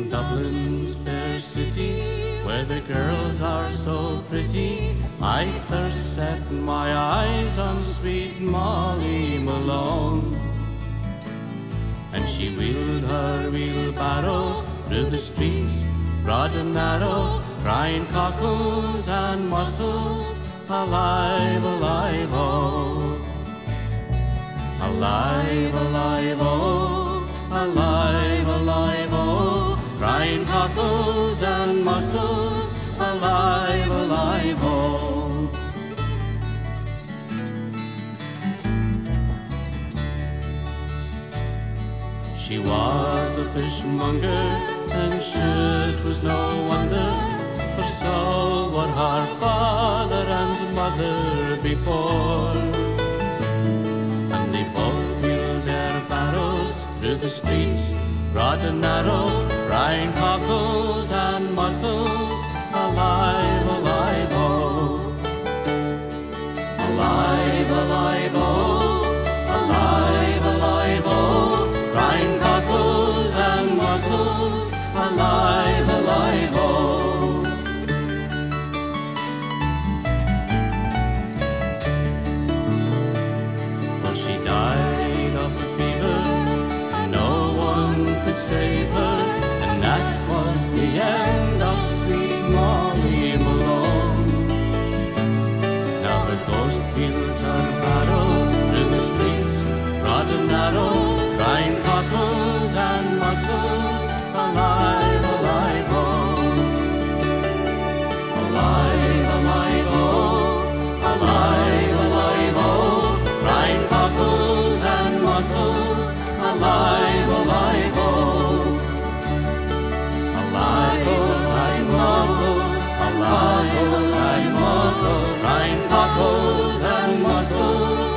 Dublin's fair city, where the girls are so pretty, I first set my eyes on sweet Molly Malone. And she wheeled her wheelbarrow through the streets, broad and narrow, crying cockles and mussels, alive, alive, oh. Alive, alive, oh, alive, alive, oh, crying cockles and mussels, alive, alive, oh. She was a fishmonger, and sure 'twas no wonder, for so were her father and mother before. And they both wheeled their barrows through the streets, broad and narrow, crying cockles and mussels, alive, alive, oh. Alive, alive, oh, alive, alive, oh, crying cockles and mussels, alive, alive, oh. Well, she died of a fever, and no one could save her, and that was the end of sweet Molly Malone. Now her ghost wheels her barrow through the streets, broad and narrow, crying cockles and mussels, alive, alive, oh. Alive, alive, oh, alive, alive, oh, crying cockles and mussels, alive, alive, oh. Alive, alive, mussels, alive, alive, mussels, crying cockles and mussels,